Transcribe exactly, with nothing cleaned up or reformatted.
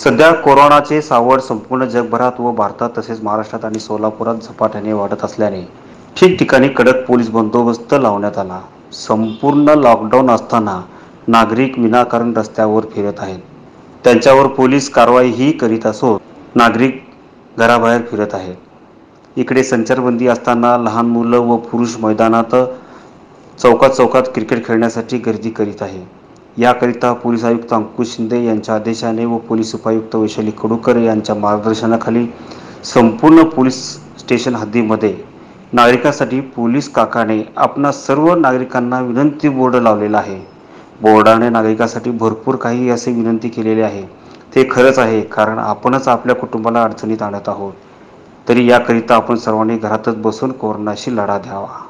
सध्या कोरोनाचे सावट संपूर्ण जगभरात व भारतात तसेच महाराष्ट्रात आणि सोलापुरात झपाट्याने वाढत असल्याने ठिकठिकाणी कडक पोलीस बंदोबस्त लावण्यात आला. संपूर्ण लॉकडाऊन असताना नागरिक विनाकारण रस्त्यावर फिरत आहेत. त्यांच्यावर पोलीस कारवाईही करीत असून नागरिक घराबाहेर फिरत आहेत. इकडे संचारबंदी असताना लहान मुलं व पुरुष मैदानात चौकात चौकात क्रिकेट खेळण्यासाठी गर्दी करीत आहे. याकरिता पोलीस आयुक्त अंकुश शिंदे यांच्या आदेशाने व पोलीस उपायुक्त वैशाली कडूकर यांच्या मार्गदर्शनाखाली संपूर्ण पोलीस स्टेशन हद्दीमध्ये नागरिकांसाठी पोलीस काकाने आपणा सर्व नागरिकांना विनंती बोर्ड लावलेला आहे. बोर्डाने नागरिकांसाठी भरपूर काही असे विनंती केलेले आहे. ते खरंच आहे, कारण आपणच आपल्या कुटुंबाला अडचणीत आणत आहोत. तरी याकरिता आपण सर्वांनी घरातच बसून कोरोनाशी लढा द्यावा.